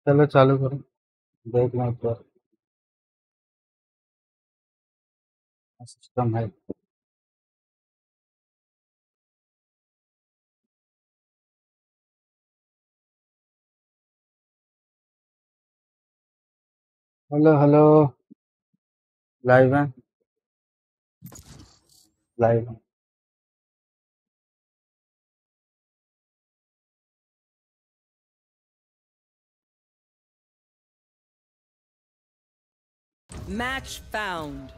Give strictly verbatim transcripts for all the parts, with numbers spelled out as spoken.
चलो चालू करो। देख लो एक बार। सिस्टम है। Hello hello. लाइव है। लाइव है। Match found.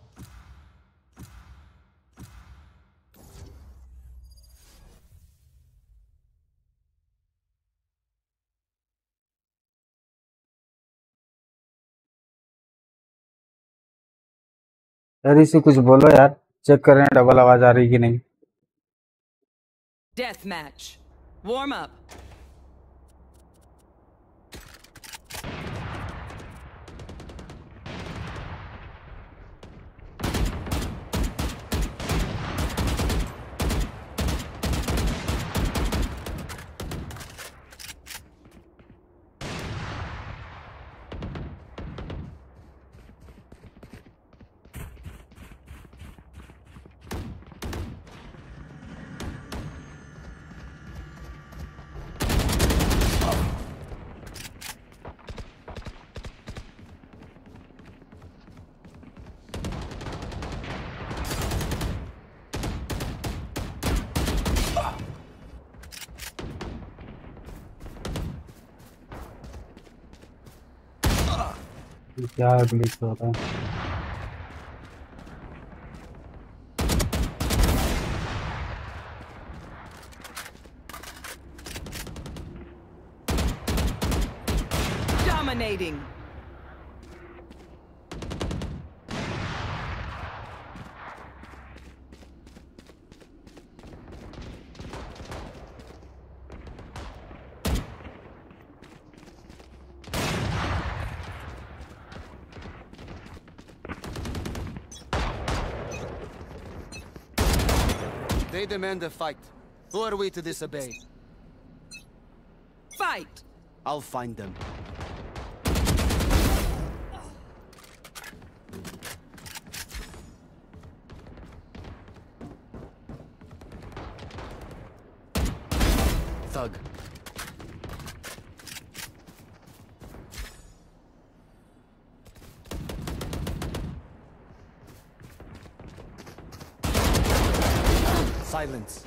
यार इसे कुछ बोलो यार। चेक करें डबल आवाज आ रही कि नहीं। Death match. Warm up. ये क्या ग्लिच हो रहा है। Dominating. They demand a fight. Who are we to disobey? Fight. I'll find them. Thug. Silence.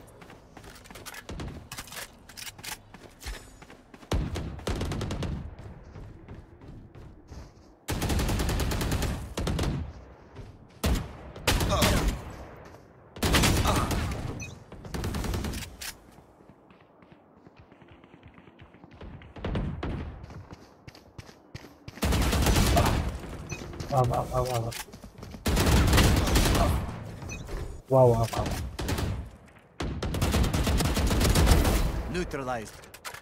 वाह वाह वाह वाह वाह वाह वाह वाह वाह। Neutralized.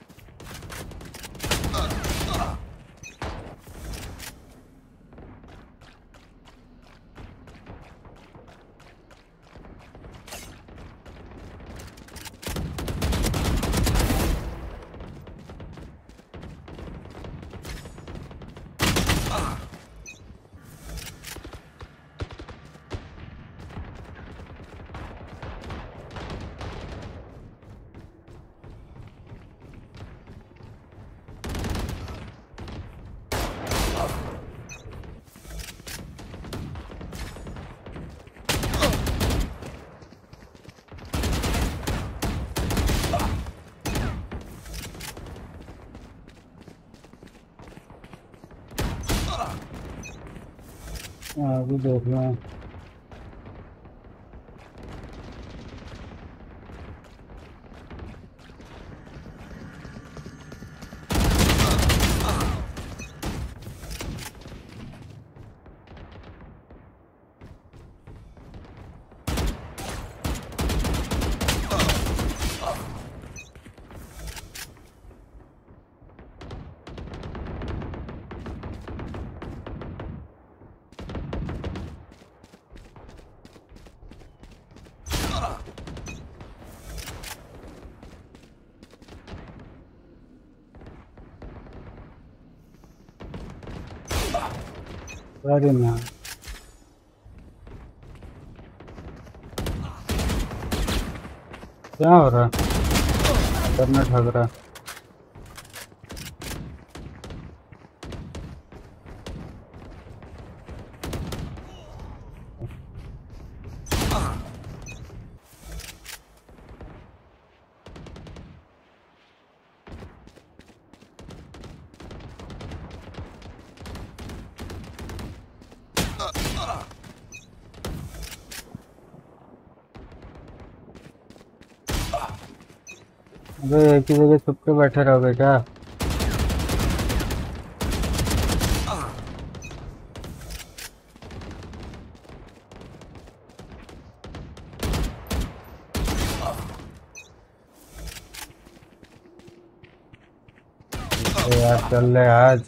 हाँ, अभी देख रहे हैं। अरे ना, क्या हो रहा? करना ठग रहा। अबे एक ही जगह छुप के बैठे रहोगे क्या? अरे यार चल ले आज।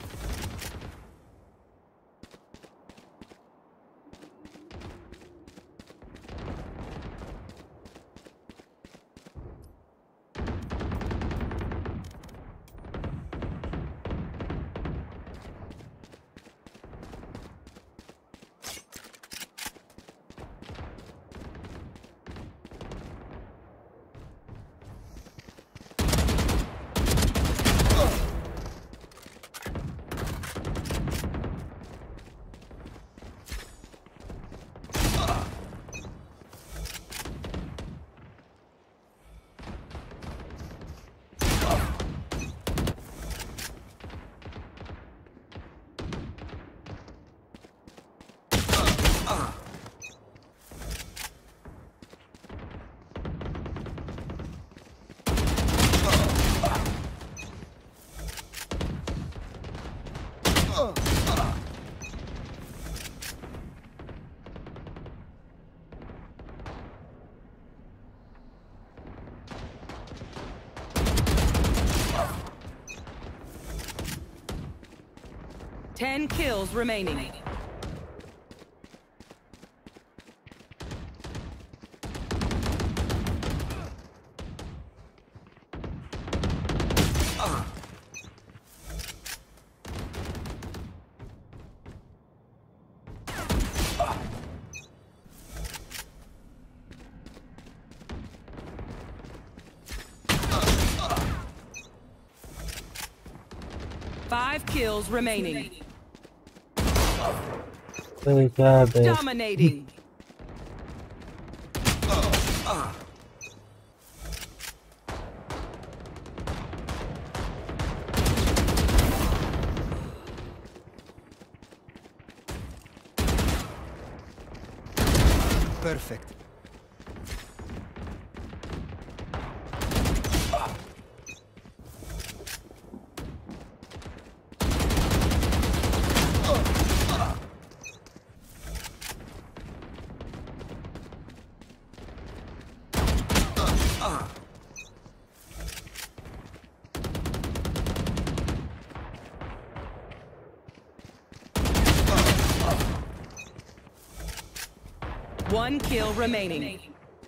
Ten kills remaining. Five kills remaining. अरे क्या है बे? Dominating. Perfect. One kill remaining.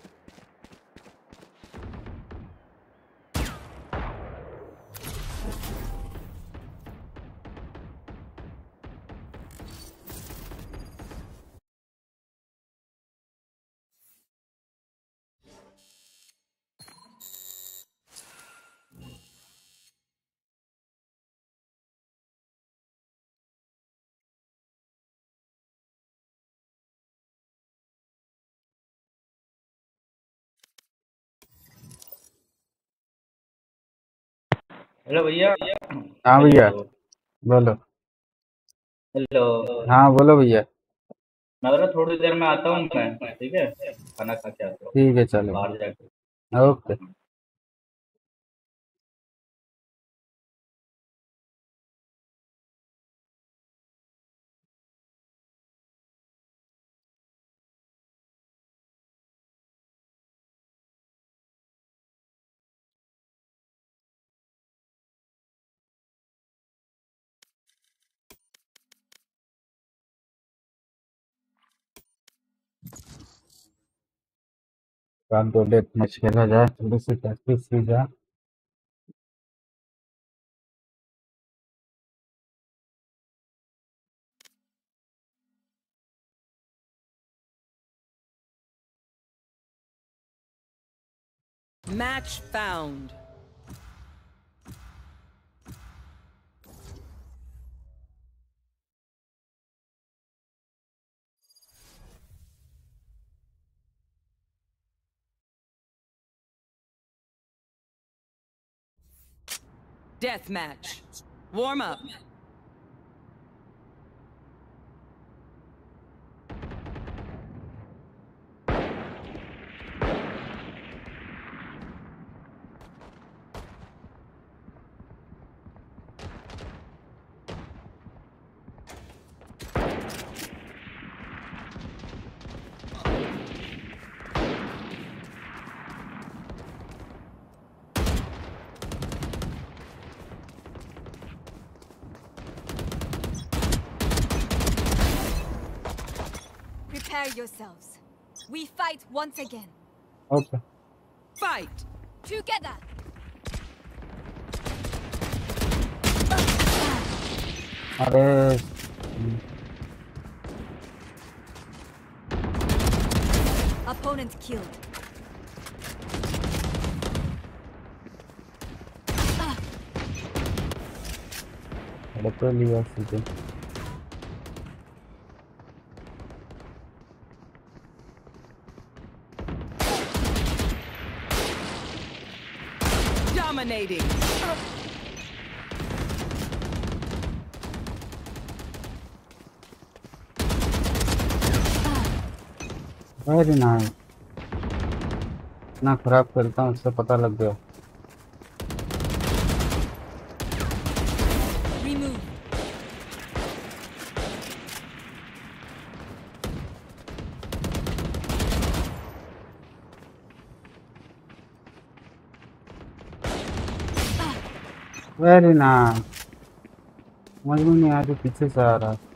Hello भैया। हाँ भैया हेलो। बोलो। हेलो। हाँ बोलो भैया। मैं बोला थोड़ी देर में आता हूँ मैं, ठीक है, खाना खा के आता हूँ ठीक है चलो। बाहर जाके। ओके। रात दो डेट मैच खेला जाए, थोड़ी सी प्रैक्टिस की जाए। Match found. Death match. Warm up. Prepare yourselves. We fight once again. Okay. Fight. Together. अरे Opponent killed. अरे तो लिया सीधे Dominating. वेरी नाइस ना खराब करता हूँ उससे पता लग गया Remove. वेरी नाइस समझ में नहीं आया जो पीछे से आ रहा है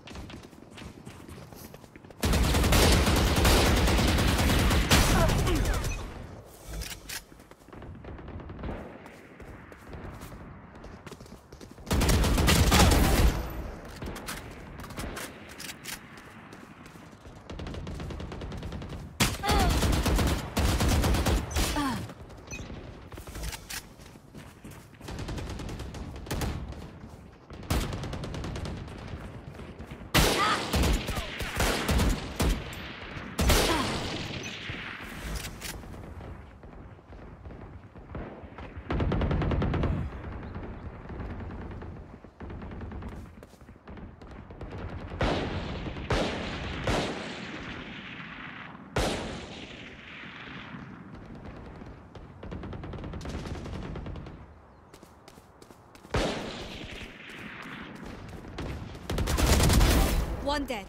One dead.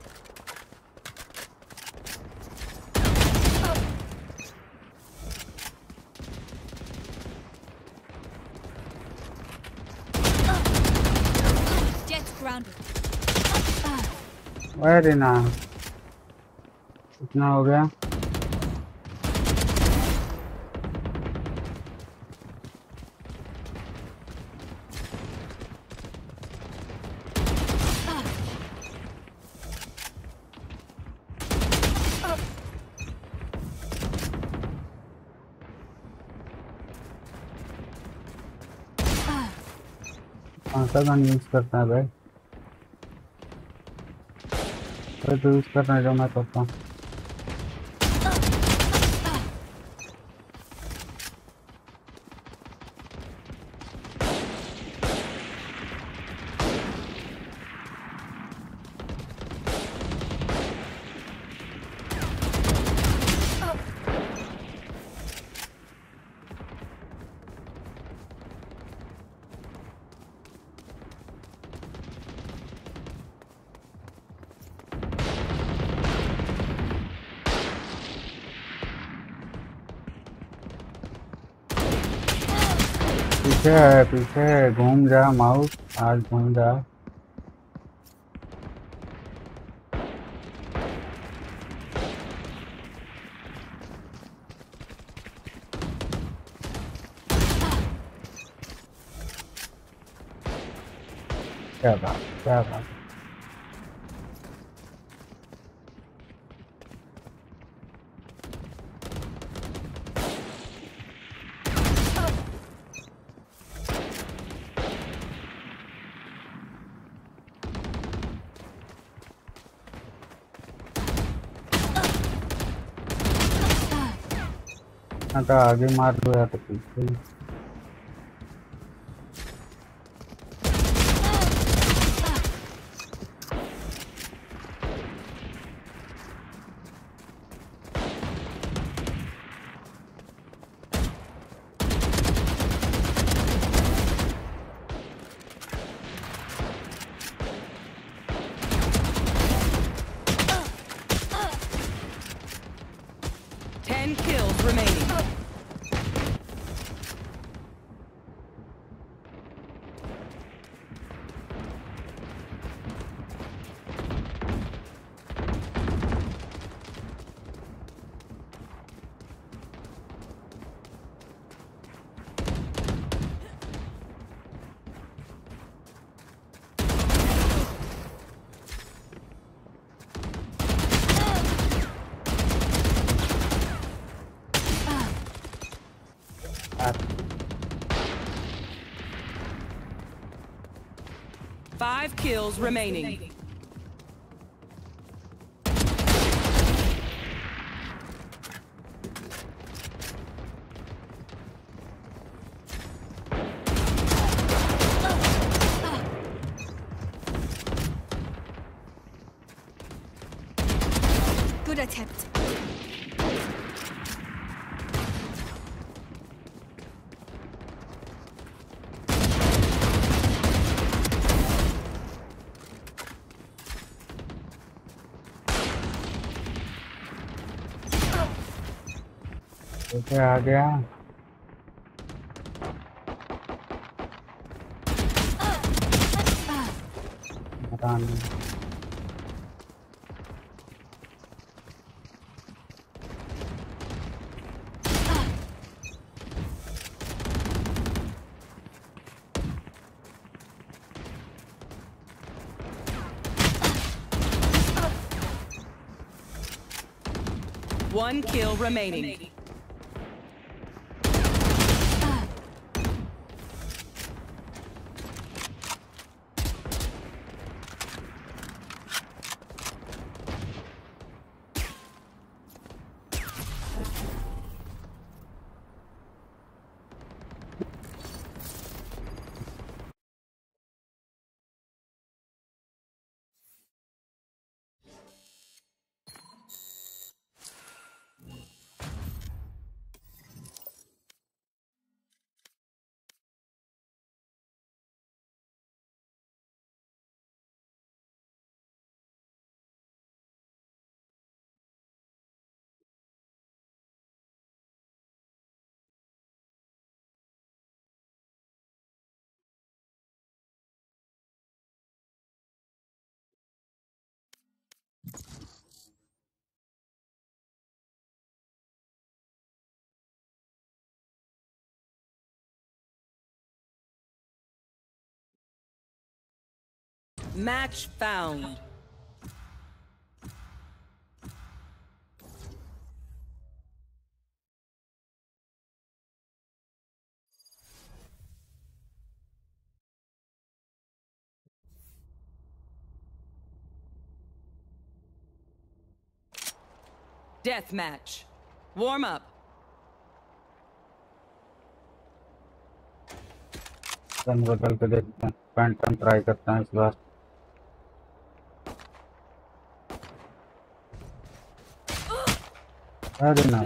Jet grounded. Very nice इतना हो गया कौन सा गन यूज करता है भाई तो तो यूज करना जो मैं करता हूँ पीछे है पीछे है घूम जा माउस आज घूम जा क्या बात क्या बात ना तो आगे मार दो या तो पीछे। Ten kills remaining. Five kills remaining. Good attempt. Okay आ गया। पता नहीं। One kill remaining. Match found. Death match. Warm up. रंग बदल के देखते हैं। पैंटर्न ट्राई करते हैं इस बार। अरे ना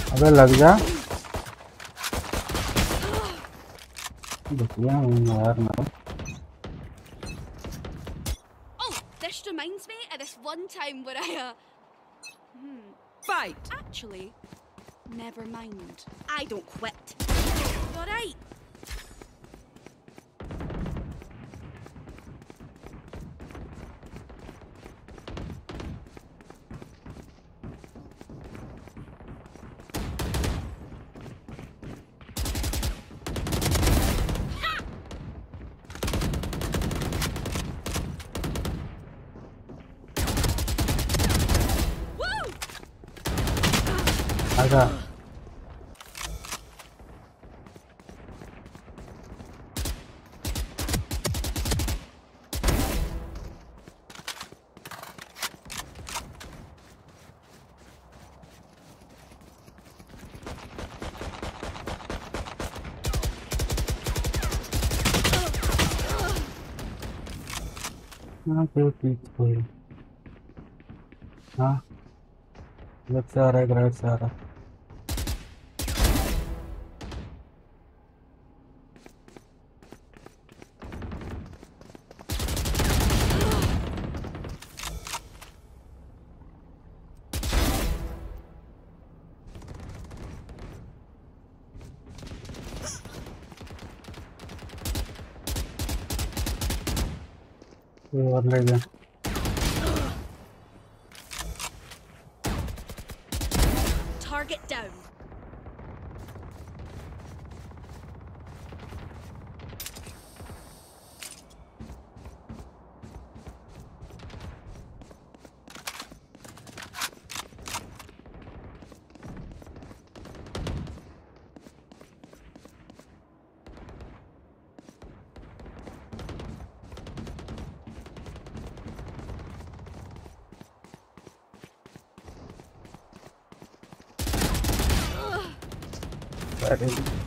अबे लग जा। देखिए यार ना। Oh, this reminds me of this one time where I, uh... Hmm. Fight. Actually, never mind. I don't quit. You alright? आजा। हाँ फिर पीछे कोई। हाँ लेफ्ट से आ रहा है राइट से आ रहा है। कोई और ले गया। Target down. अरे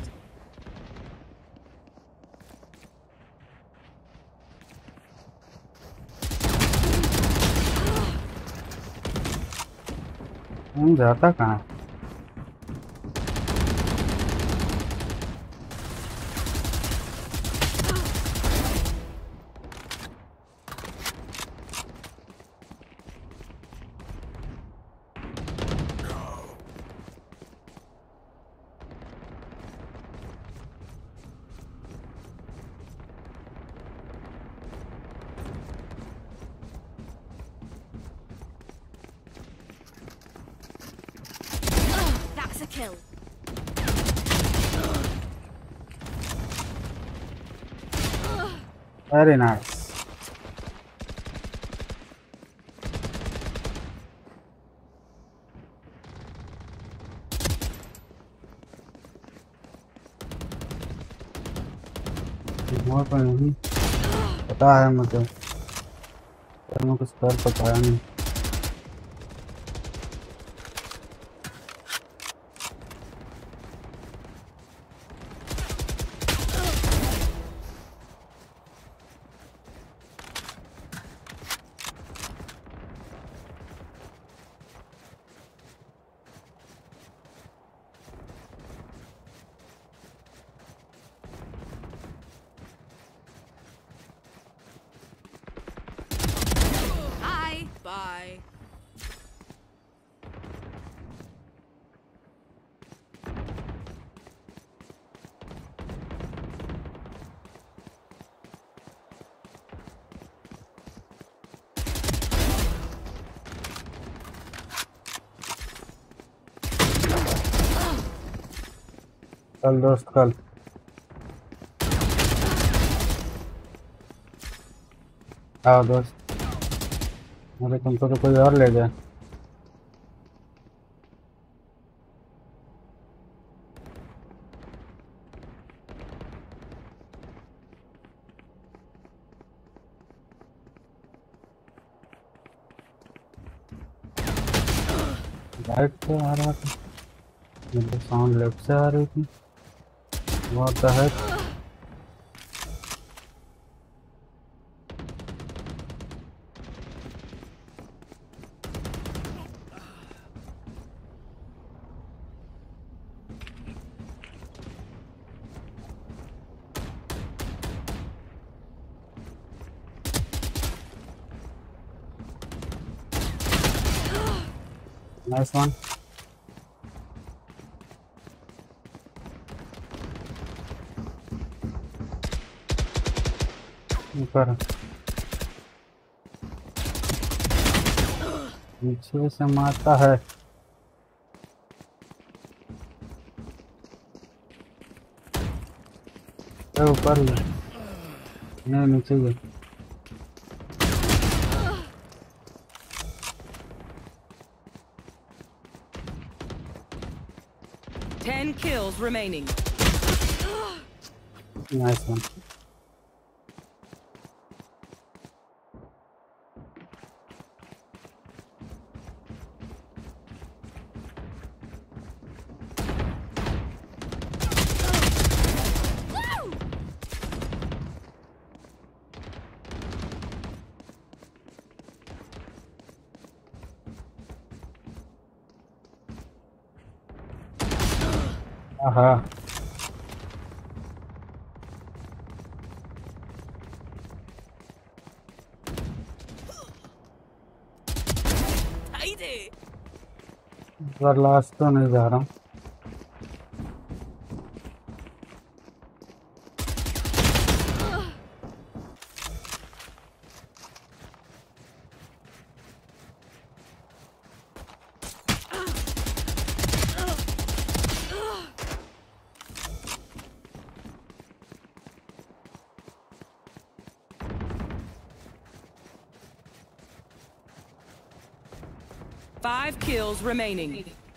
हम जाता कहाँ? That's a kill. Very nice. वहाँ पर नहीं पता है मुझे, पर मैं कुछ कर पाया नहीं। Bye. Bye. कल दोस्त कल आओ दोस्त। अरे तुमको तो कोई और ले जाए। राइट से आ रहा था, मेरे साउंड लेफ्ट से आ रही थी। What the heck? Nice one. ऊपर पीछे से मारता है। ए, ऊपर ही है। नहीं, नीचे ही है। Ten kills remaining. Nice one. Aha. पर लास्ट तो नहीं जा रहा हूँ। Five kills remaining.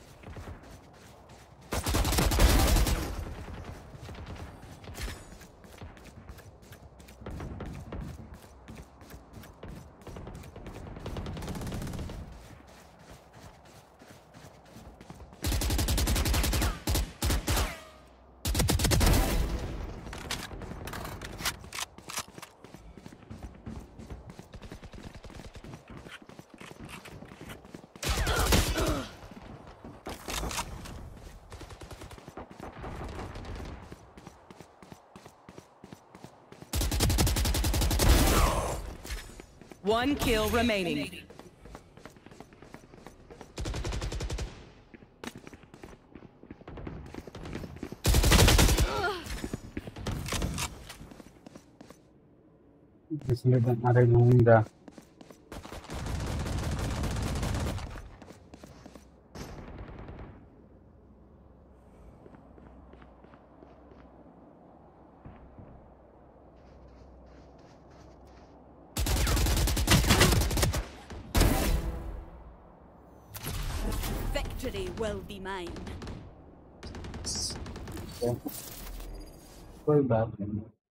One kill remaining. इसलिए अरे घूमगा। Victory will be mine. कोई बात नहीं।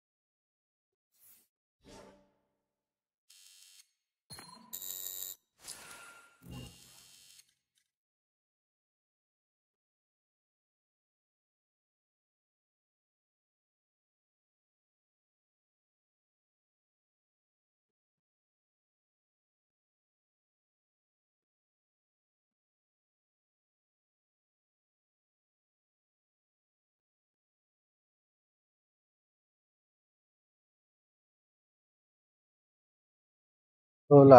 सोलह।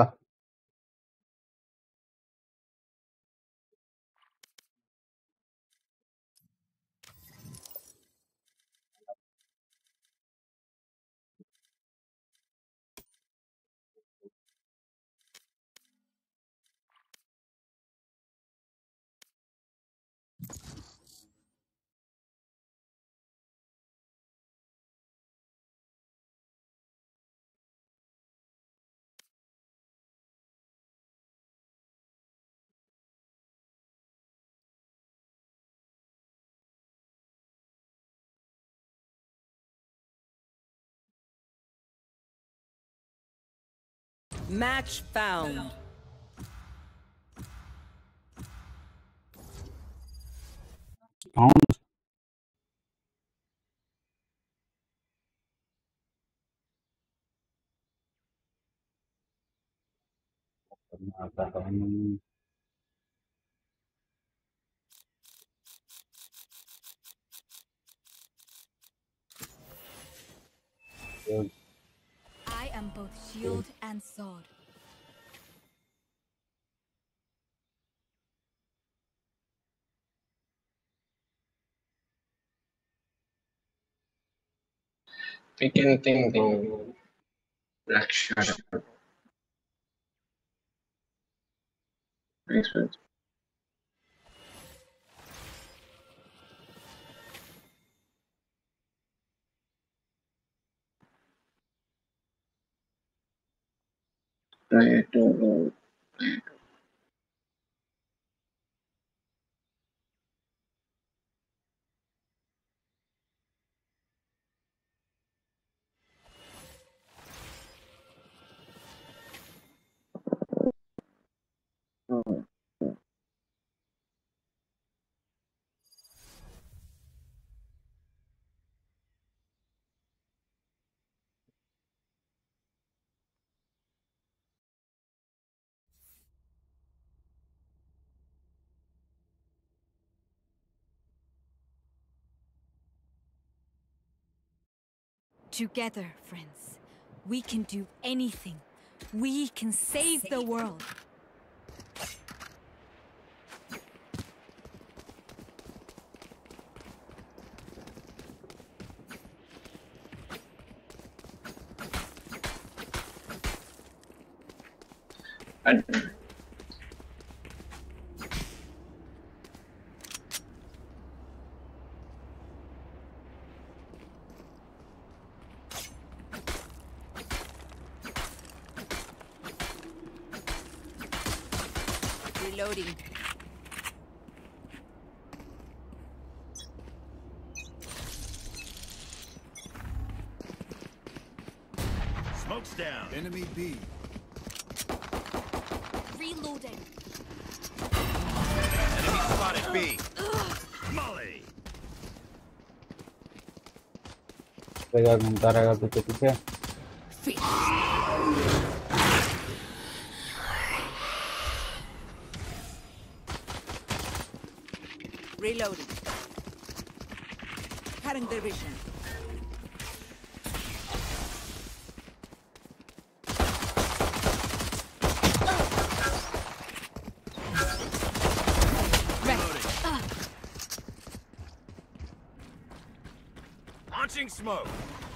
Match found. साउंड आता है नहीं। I am both shield and sword. We can think the black shadow. Nice one. Try to Together, friends, we can do anything. We can save the world. and Reloading. Smoke's down. Enemy B. Reloading. Enemy spotted B. Molly. रहेगा घूमता रहेगा पीछे पीछे Reloading. Cutting their vision. Launching smoke.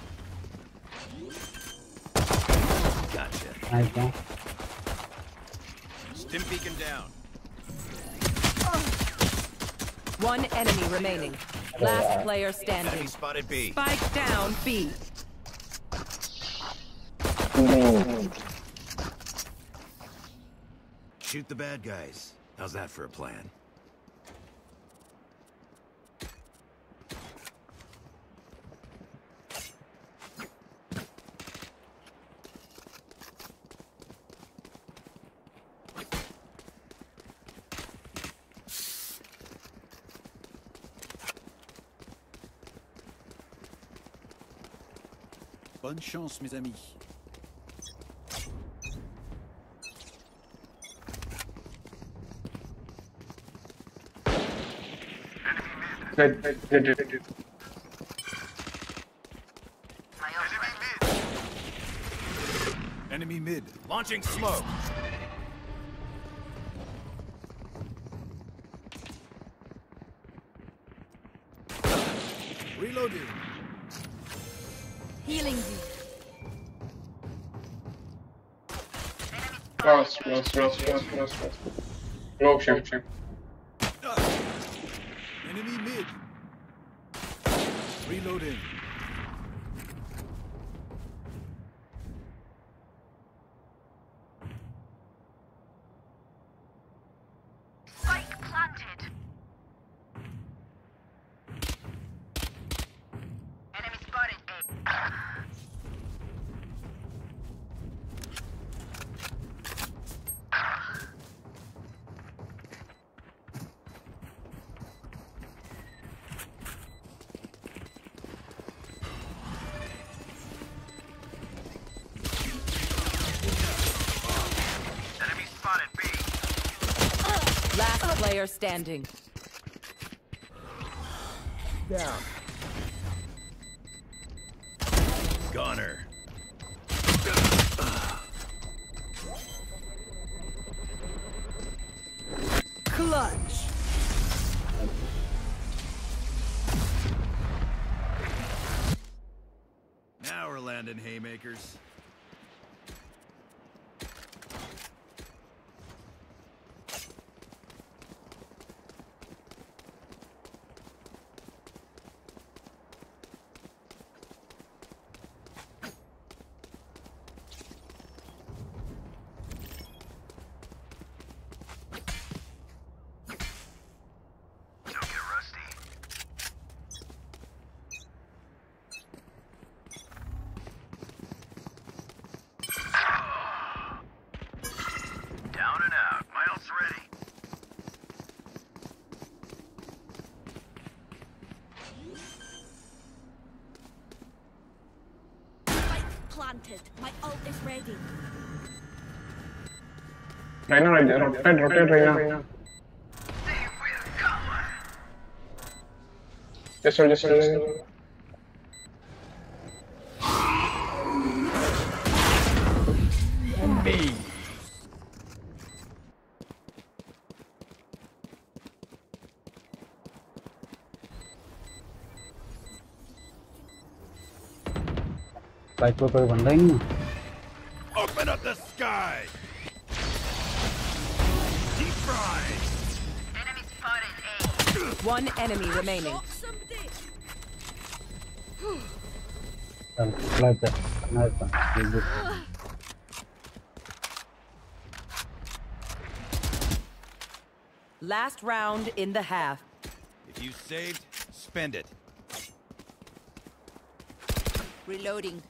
Gotcha. Nice है Stim beacon down. One enemy remaining. Last player Enemy standing. spotted B. Spike down B. Shoot the bad guys. How's that for a plan? Bonne chance, mes amis. Good, good, good, good, good. Enemy mid. Launching smoke. Reloading. Healing you. Cross, cross, cross, cross, cross, cross. No, shame, shame. Enemy mid. Reloading. Spike planted. Enemy spotted A. Enemy spotted B. Last player standing. Down. Goner. Clutch. Now landing haymakers. Down and out. My ult's ready. Spike planted. My ult is ready. Right now, right there. Rotate, rotate right now. They will come. Just hold, just hold. Me. Bike पे कोई बंदा ही नहीं है। Open up the sky. Deep fried. Enemy spotted A. One enemy remaining. Shot somebody. चल flash है nice one good Last round in the half. If you saved, spend it. Reloading.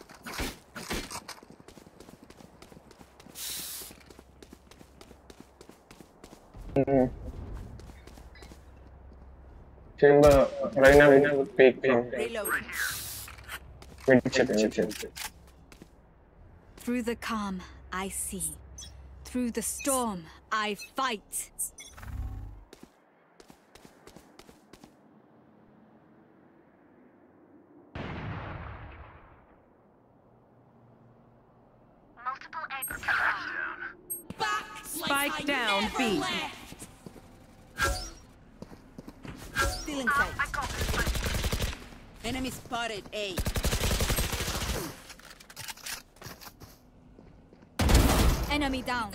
Chamber right now, right now, peak from Reloading. mid chip, mid chip. Through the calm, I see. Through the storm, I fight. Multiple eggs down. Back Spike like I down, never B. left. Still in I sight. got this one. Enemy spotted A. Enemy down.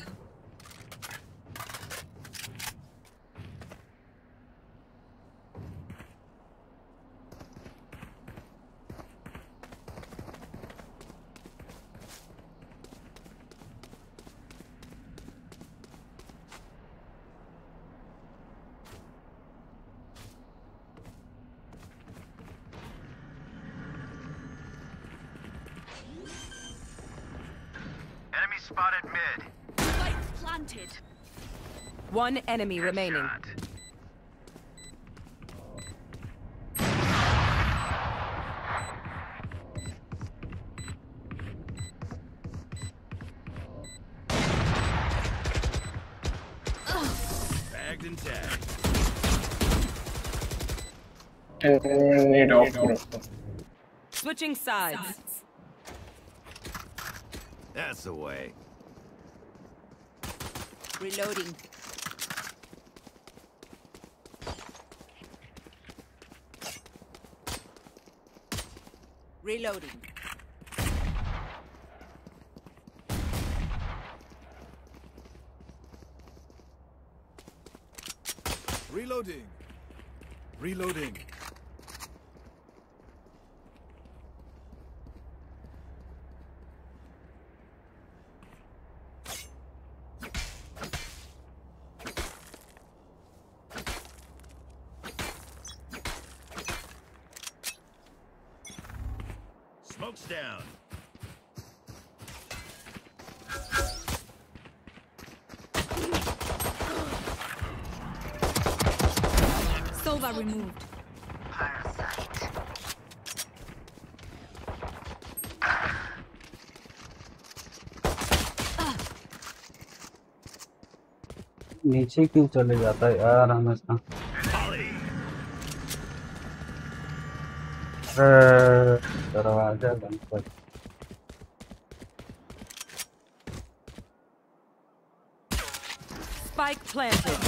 Enemy spotted mid. Spike planted. One enemy remaining. Shot. Bagged and tagged. And need off, bro. Switching sides. That's the way. Reloading. Reloading. Reloading. Reloading. Smoke's down. Sova removed. Parasite. नीचे क्यों चले जाता है यार हमेशा Volley. अरे, दरवाजा बंद कर Spike planted.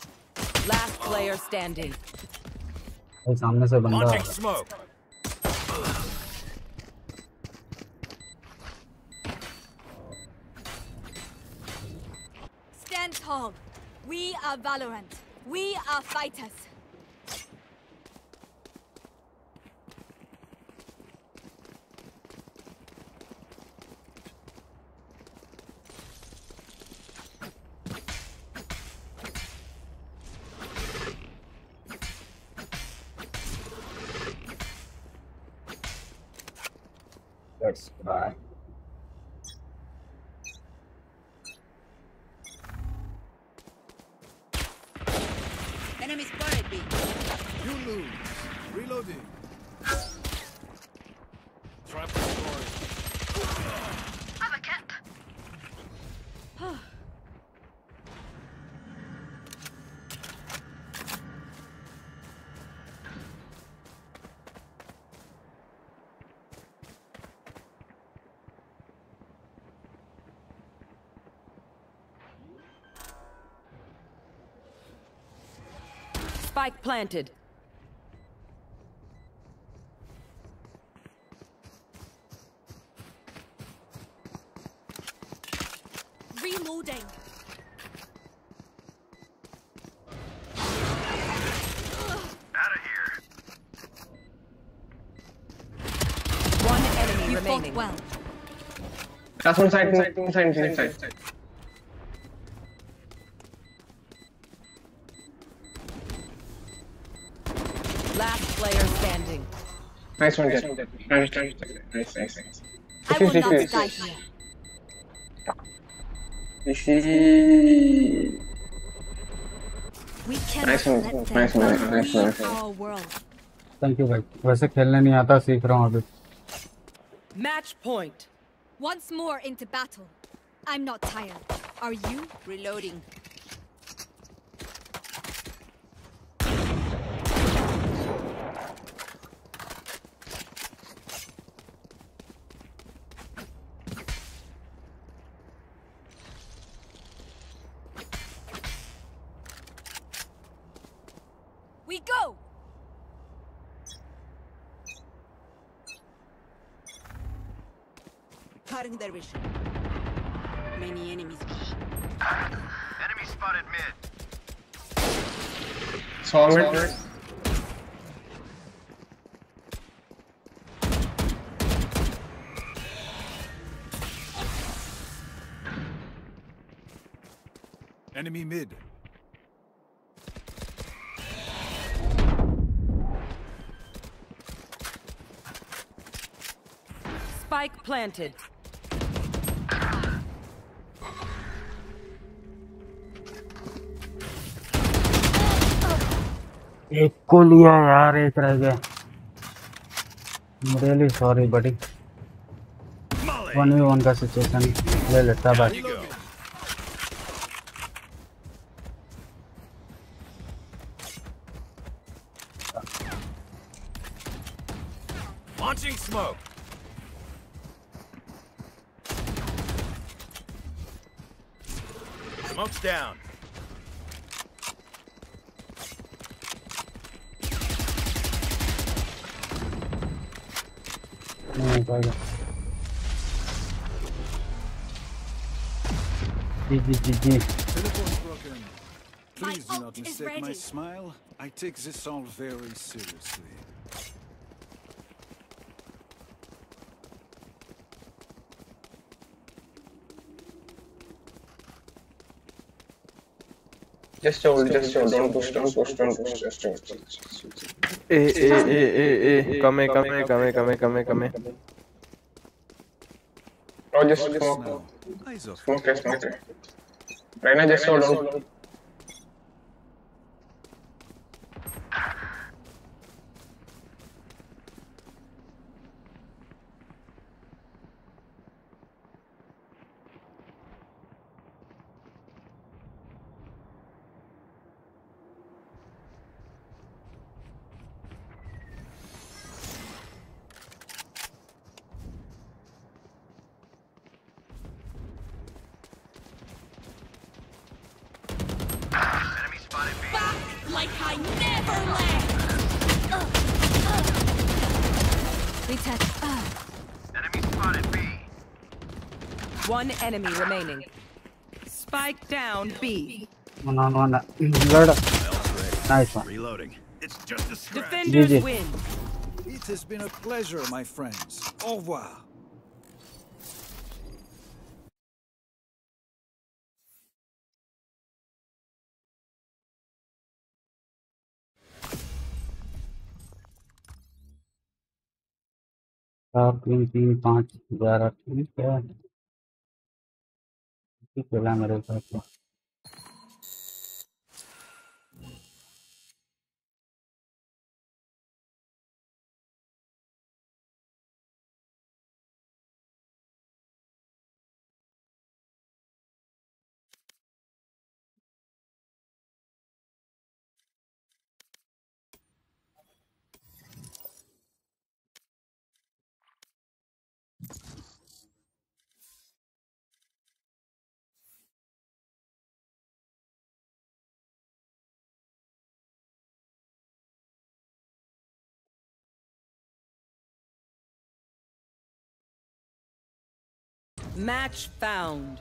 Last player standing. भाई सामने से बंदा Launching smoke. Stand tall. We are Valorant. We are fighters. That's bad. Enemy spotted B. You lose. Reloading. Trap destroyed. Have a kit. Spike planted. Reloading. Out of here. One enemy You fought remaining. well. Last one side, inside, inside, inside, inside. Last player standing. Nice one, Jet. Nice, nice, nice, nice, nice. I will not Finish, die finish, here. finish. We cannot Nice one, let them nice one, nice one, nice one, leave nice one. our world. Thank you भाई वैसे खेलने नहीं आता सीख रहा हूँ अभी Match point. Once more into battle. I'm not tired. Are you? Reloading. We go! Cutting their vision. Many enemies. Enemy spotted mid. Saw mid. Enemy mid. Spike planted. एक को लिया यार एक रह गया really sorry buddy one v one का situation ले लेता बाकी Launching smoke. Smoke's down. नहीं पाएगा जी जी जी जी Teleport's broken. My Please do not ult is mistake my ready. smile. I take this all very seriously. Just hold, just hold. Don't push, don't push, don't push. Just hold. Eh, eh, eh, eh, eh. Come, come, come, come, come, come. Oh, just smoke. Now, eyes off. Smoke, yes, smoke. Right now, just hold on. Enemy spotted B. Back like I never left! test. Ah. Enemy spotted B. One enemy remaining. Spike down B. One on one. Good. Nice one. Reloading. It's just a scratch. Defenders G G. win. It has been a pleasure, my friends. Au revoir. चार तीन तीन पाँच ग्यारह ठीक है ठीक है मेरे हिसाब से Match found.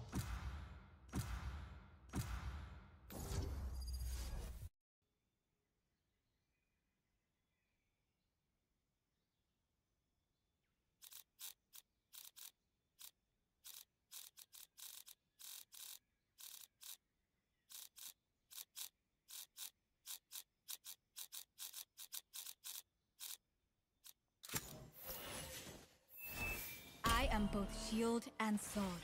I am both shield and sword.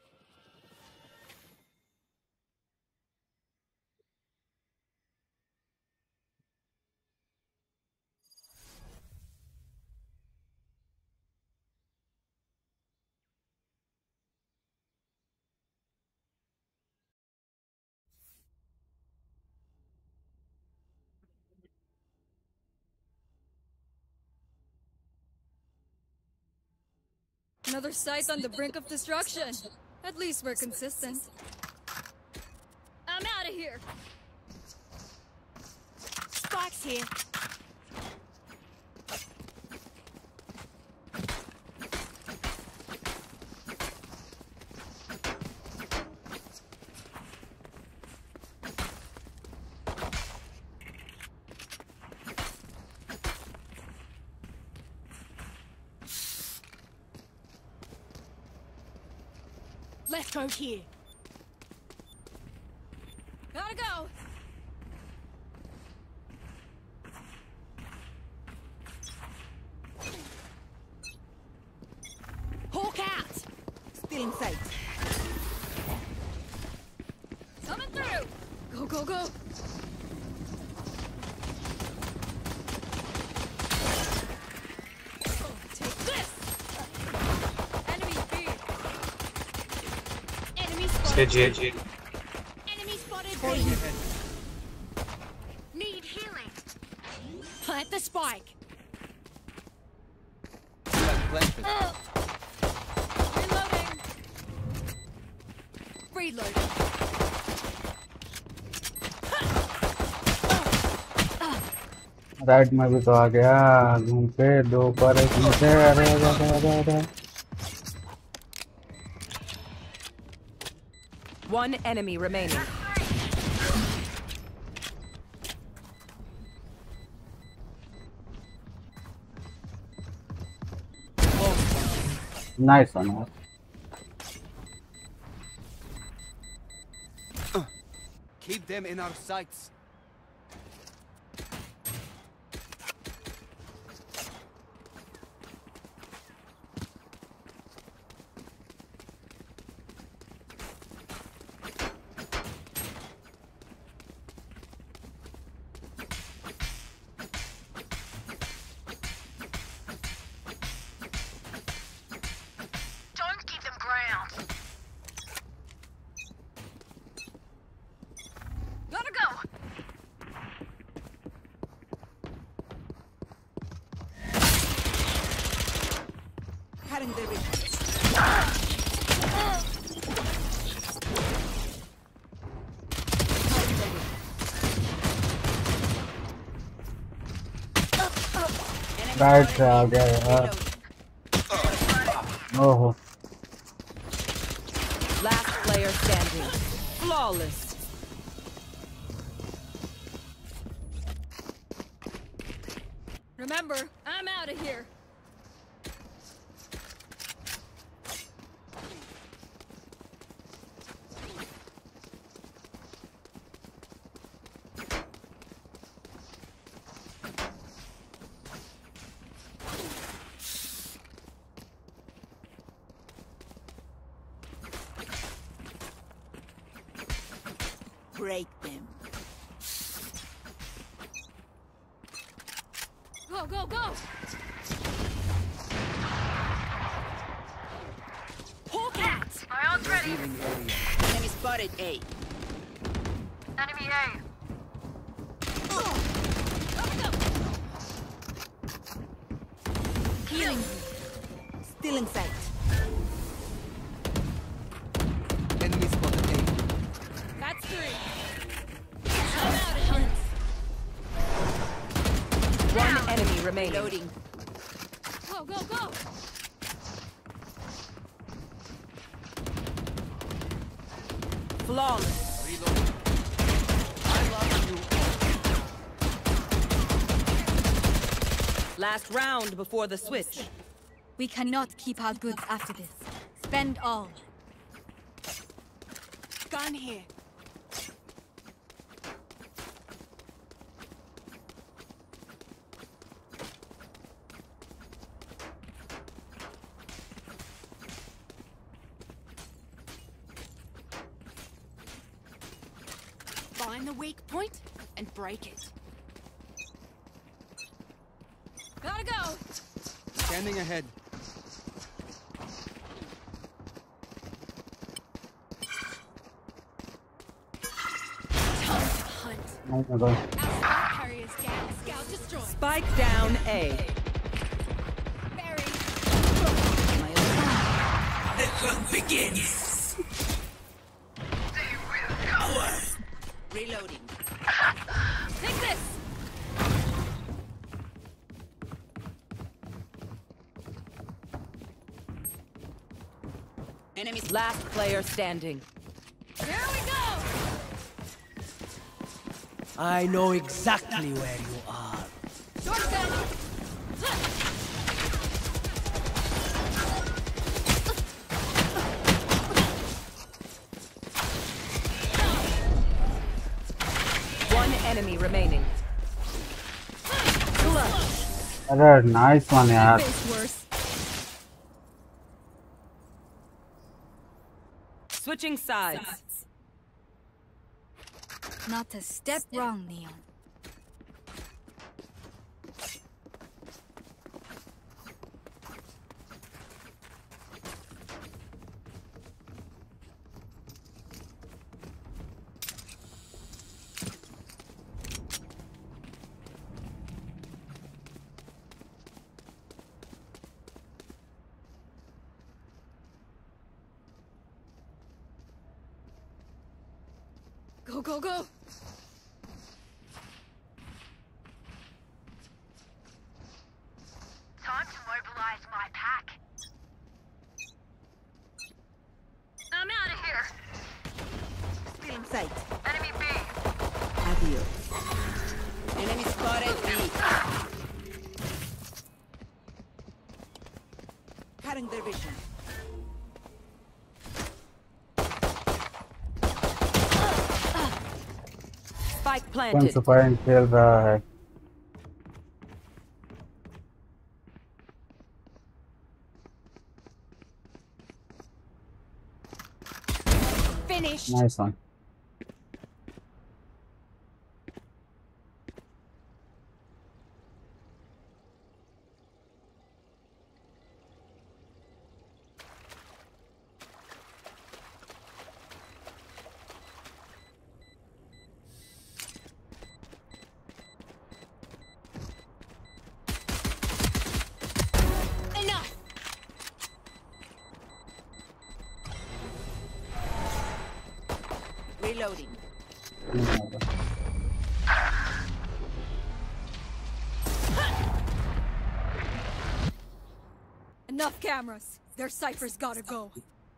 Another site on the brink of destruction. At least we're consistent. I'm out of here. Spike's here. Let's go here. Gotta go. Hawk out. Still in sight. Coming through. Go, go, go. Oh, take this. Enemy B. Enemy spotted. G G. Enemy spotted B. Need healing. Plant the spike. Planted. Reloading. Reloading. Right में भी तो आ गया घूम के दो पर एक नीचे अरे अरे अरे अरे One enemy remaining. Nice one Keep them in our sights. Don't give them ground. Gotta go. Cutting the ring. Enemy right से आ गया यार। ओहो Last player standing. Flawless. Remember, I'm out of here. Break them. Go, go, go! Hawk out. My ult's ready. Enemy spotted A. Enemy A. Healing. Still in sight. Enemy spotted A. That's three. I'm out of here. One enemy remaining. Loading. Go, go, go! Flawless. Reloading. I love you all. Last round before the switch. We cannot keep our goods after this. Spend all. Gun here. Find the weak point and break it. Gotta go! Scanning ahead. Hunt. oh my god Our carriers down. Scout destroyed. Spike down A. Buried. The hunt begins. Reloading. Take this! Enemies. Last player standing. Here we go! I know exactly where you are. Short gun! One enemy remaining. अरे nice one यार Worse. Switching sides. Not a step wrong, Neon. Go, go, go! Time to mobilize my pack. I'm out of here. Still in sight. Enemy B. Adios. Enemy spotted B. Cutting their vision. Spike कौन planted. सुपाइन खेल रहा है Finished. Nice one Enough! Reloading. Enough cameras. Their ciphers gotta go.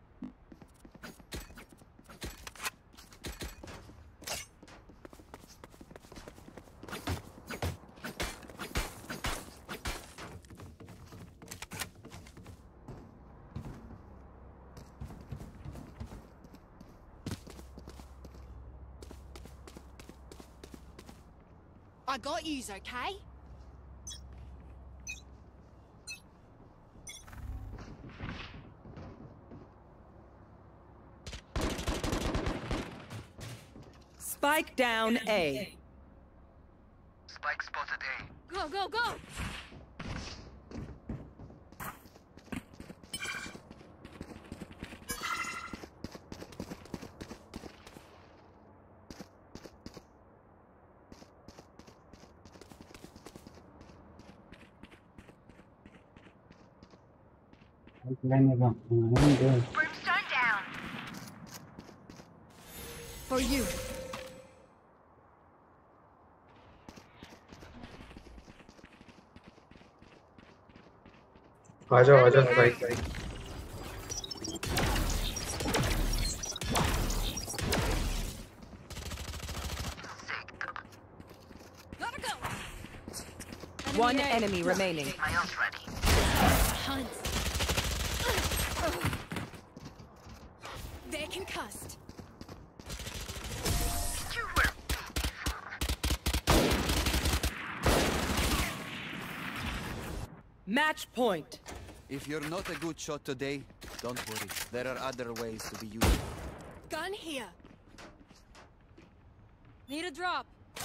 I got yous, okay? Spike down A. Spike spotted A. Go, go, go! Brimstone down. For you. आ जाओ आ जाओ bike bike Gotta go! One enemy remaining. Hunt. They're concussed. Match point. If you're not a good shot today, don't worry. There are other ways to be useful. Gun here. Need a drop.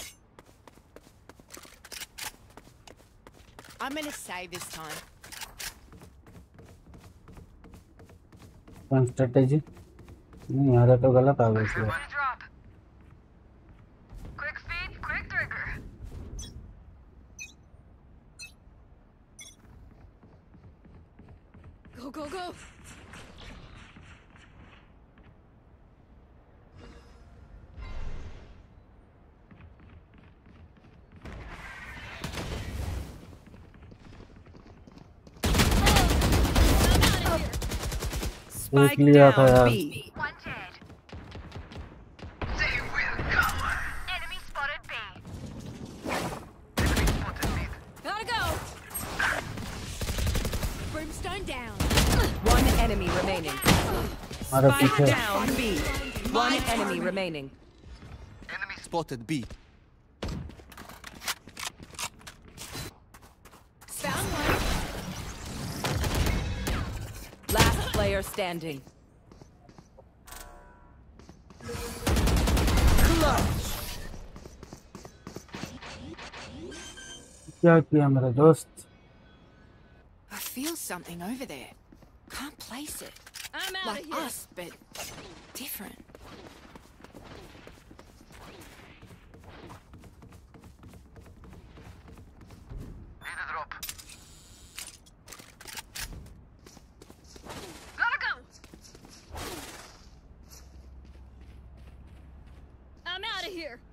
I'm gonna save this time. कौन strategy नहीं आ रहा तो गलत आ गया इसलिए Quick speed, quick trigger. Go, go, go! देख लिया था यार One dead. They will cover. Enemy spotted B. Enemy spotted mid. Gotta go! Brimstone down. One enemy remaining. हमारा Spike पीछे down B. One enemy remaining. Enemy spotted B. Found one. Last player standing. क्या किया मेरा दोस्त I feel something over there. Can't place it. I'm out Like of here. us, but different. Need a drop. Gotta go. I'm out of here.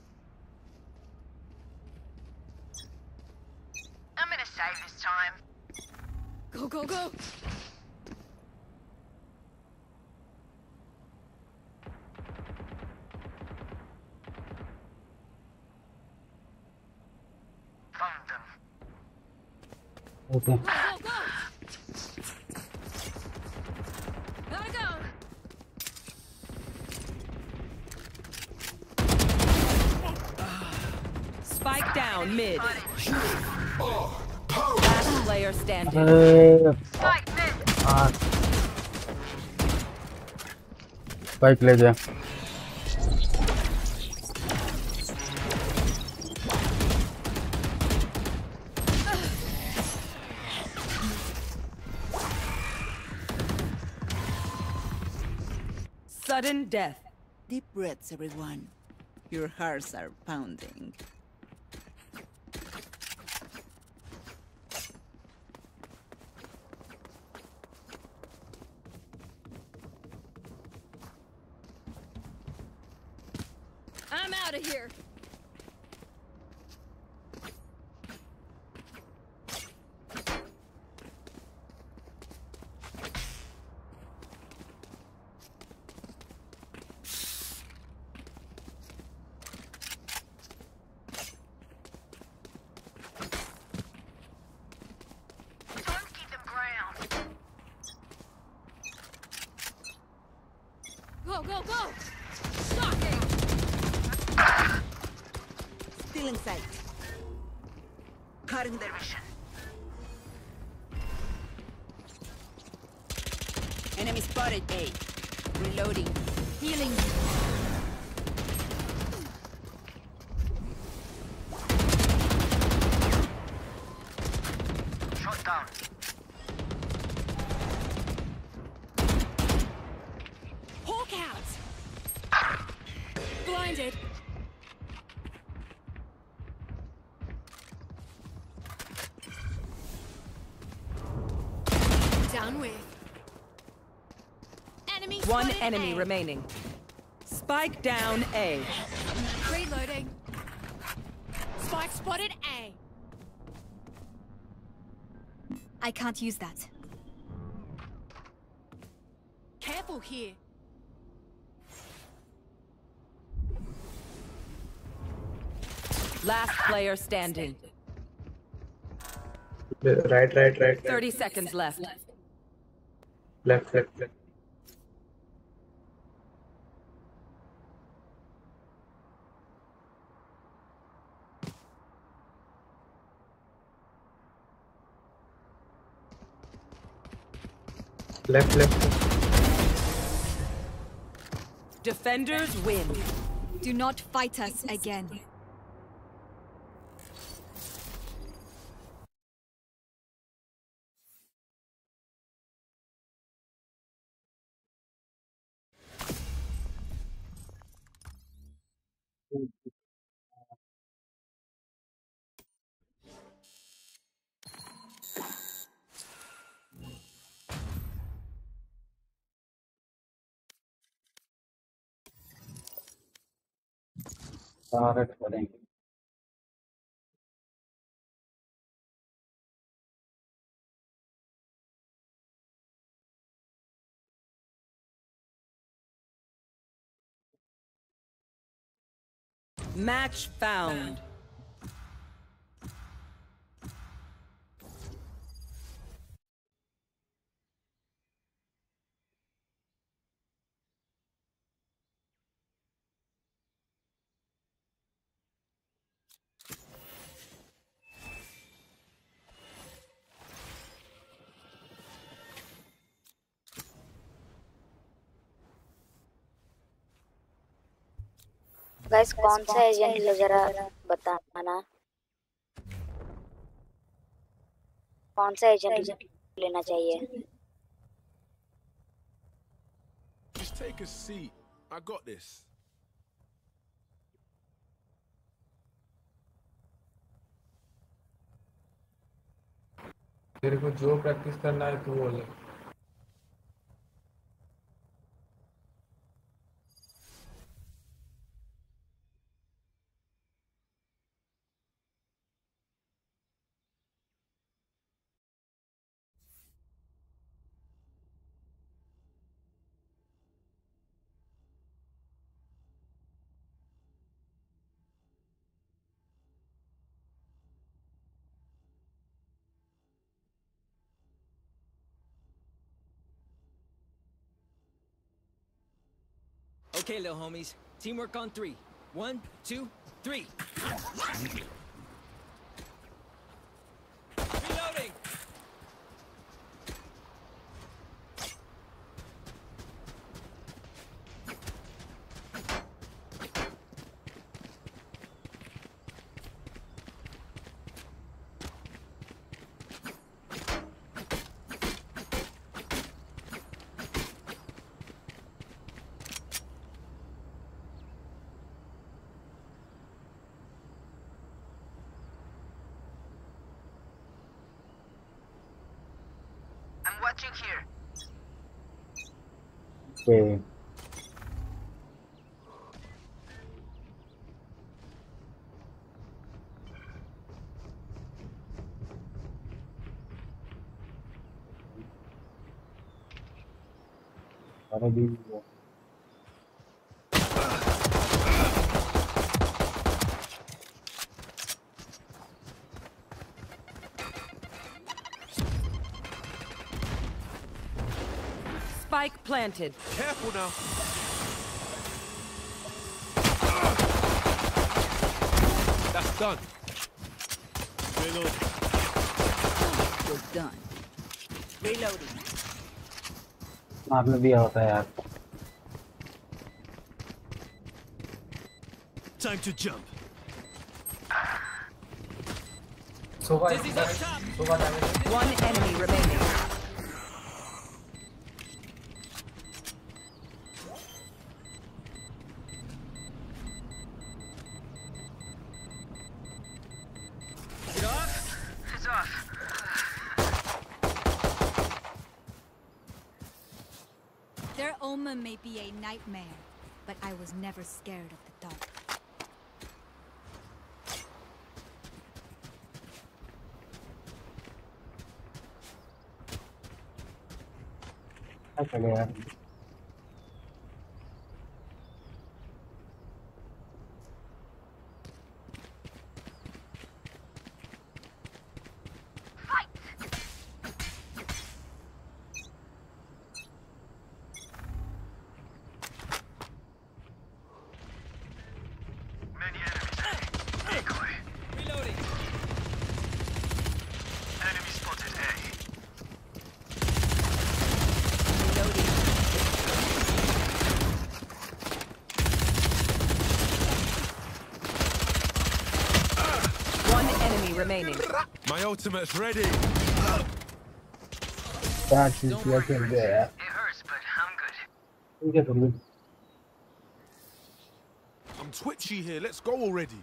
I'm gonna save this time. Go, go, go! Found them. Okay Go, go, go! Gotta go! Spike down mid. Last player standing. अरे Spike mid. हाँ bike ले जा Sudden death. Deep breaths, everyone. Your hearts are pounding. I'm out of here. Go, go, go! Shocking! Still in sight. Cutting their vision. Enemy spotted A. Reloading. Healing. Shot down. Hawk out! Blinded. Down with. Enemy One spotted enemy A. remaining. Spike down A. Reloading. Spike spotted A. I can't use that. Careful here. Last player standing. Right, right, right, right. thirty seconds left. Left, left, left. Left, left. Defenders win. Do not fight us again. Start करेंगे। Match found. Guys कौन सा agent ले जरा बताना, कौन सा agent लेना चाहिए? Just take a seat. I got this. तेरे को जो प्रैक्टिस करना है तू बोल। Okay, little homies. Teamwork on three. One, two, three. Reloading! I'm watching here. Okay. Para di Spike planted. Careful now. Done. You're done. Reloading. मारने दिया होता है यार. Time to jump. Dizzy's up top. One enemy remaining. Is it off? It's off. Their omen may be a nightmare, but I was never scared of the dark. अच्छा गया. Many enemies. Decoy. Reloading. Enemy spotted A. One enemy remaining. My ultimate's ready. क्या चीज़ किया चल गया यार. It hurts, but I'm good. ठीक है तुम. I'm twitchy here. Let's go already.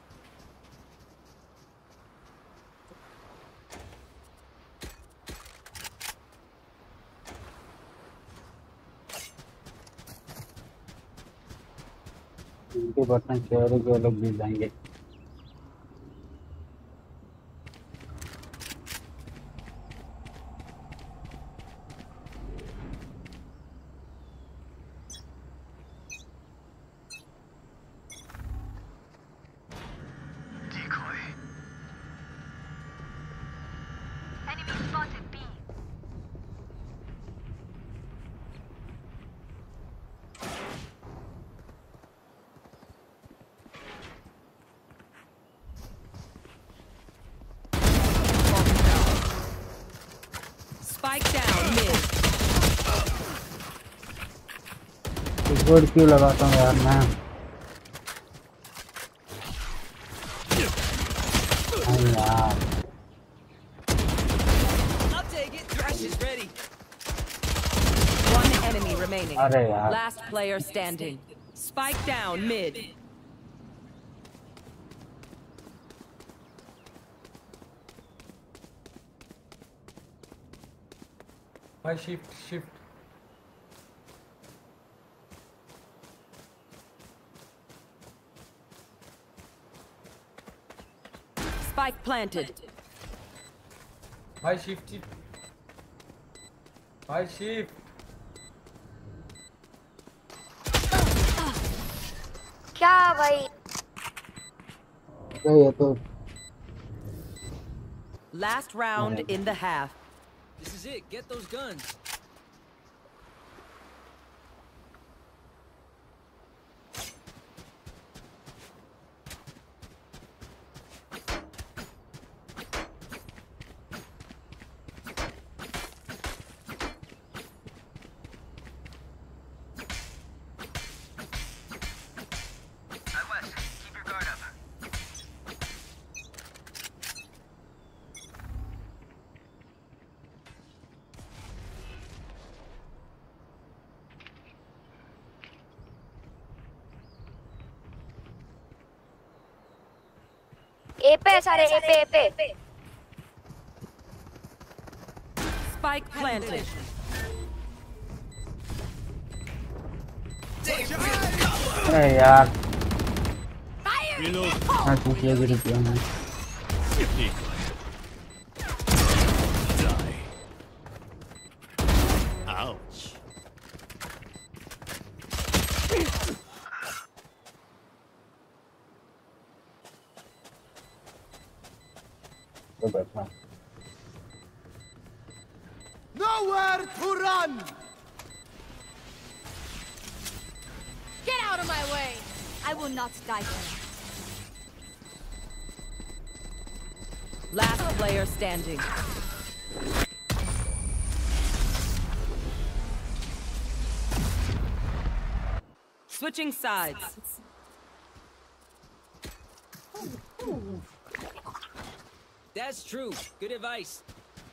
इनके बर्तन चेहरे के अलग मिल जाएंगे. Decoy. Enemy spotted B. Spike down mid. Keyboard क्यों लगाता हूँ यार मैं. अरे यार. I'll take it. Crash is ready. One enemy remaining. अरे यार. Last player standing. Spike down mid. Why shift, shift. Spike planted. Why shift, shift. Why shift. क्या भाई? ये तो. Last round in the half. This is it. Get those guns. ए पे सारे ए पे ए पे. Spike planted. अरे यार. मैं पूछिए भी रुपया में. Ouch. तो बैठा. Nowhere to run! Get out of my way! I will not die here. Last player standing. Switching sides. That's true. Good advice.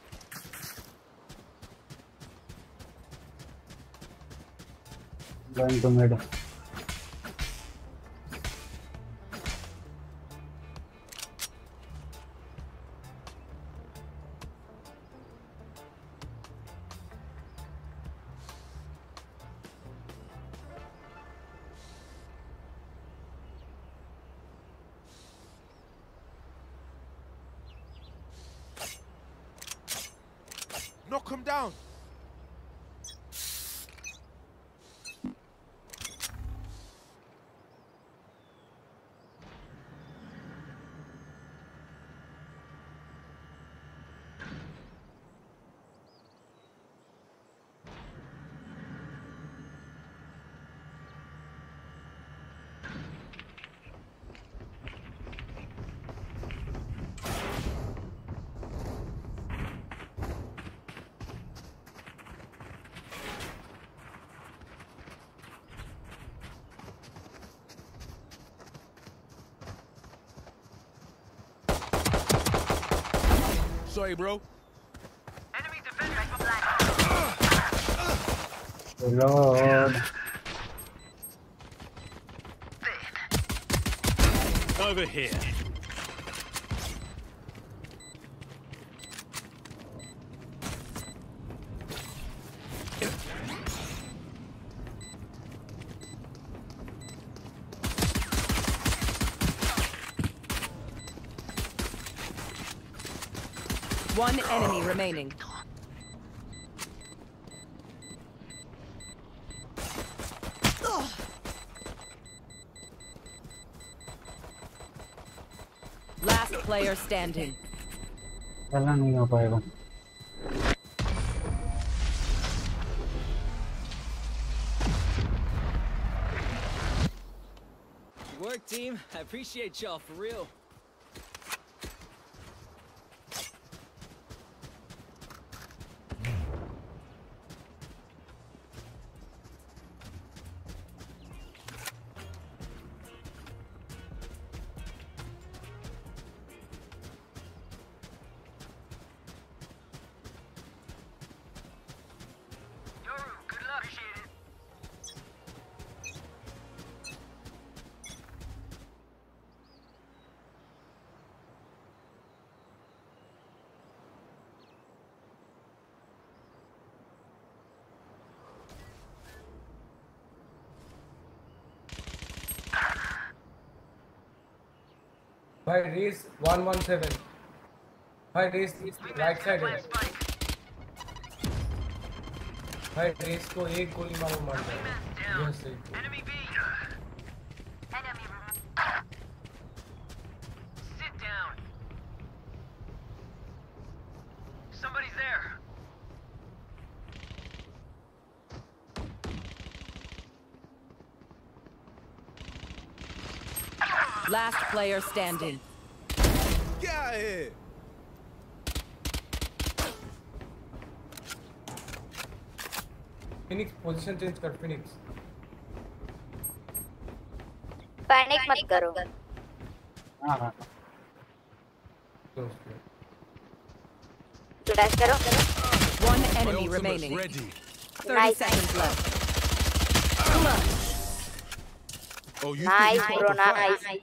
Going to mid. Knock him down. Sorry, bro. Enemy defender Lord. Over here. One enemy remaining. Last player standing. चलना नहीं हो पाएगा. Good work, team. I appreciate y'all for real. भाई Raze one one seven. भाई Raze right side है. भाई Raze को एक गोली मारो मार दो. Yes Enemy B. Enemy. Sit down. Somebody's there. Last player standing. Get out of here. Phoenix position change कर Phoenix. पैनिक मत करो. हाँ हाँ. Flash करो. One enemy remaining. Thirty Nice. seconds left. Oh, you Nice, think you bro. want to fight? Nice.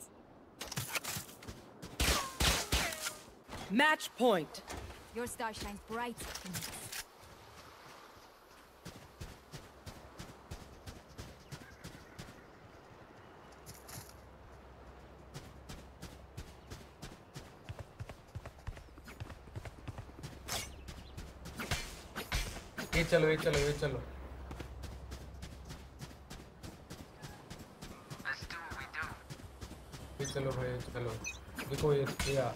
Match point. Your star shines bright. ये चलो ये चलो ये चलो. ये चलो भाई चलो. देखो ये या.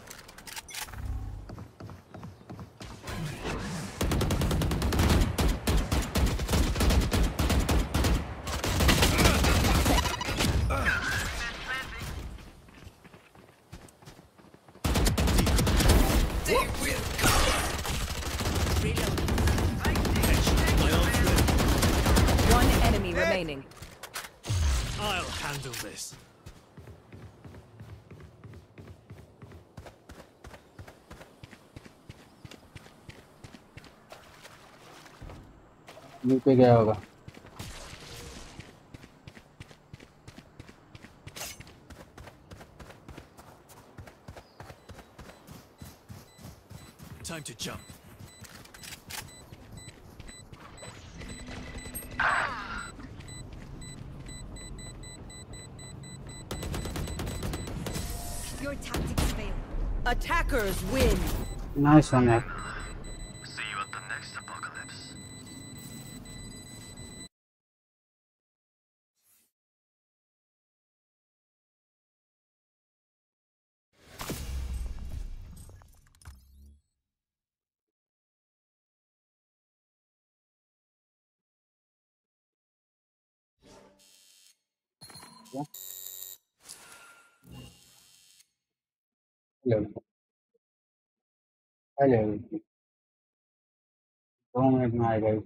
this. नीचे गया होगा। Time to jump. Your tactics fail. Attackers win. Nice one, Nick. See you at the next apocalypse. Yeah. Hello. Hello. Don't make my guys.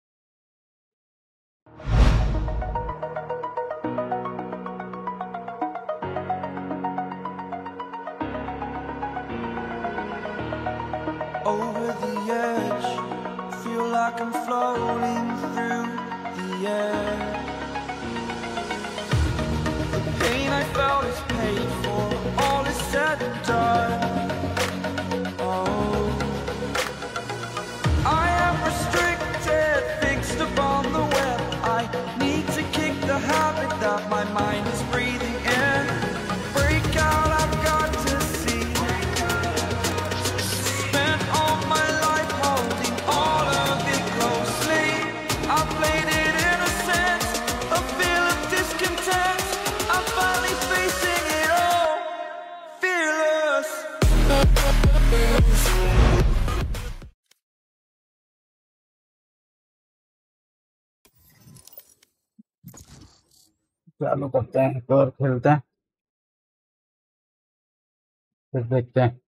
Over the edge, feel like I'm floating through the air. The pain I felt is paid for, all is said and done. Oh, I am restricted, fixed upon the web. I need to kick the habit that my mind is breathing in. Break out, I've got to see. Spent all my life holding all of it closely. I played it innocent, a feel of discontent. I'm finally facing it all, fearless. चालू करते हैं और खेलते हैं फिर देखते हैं।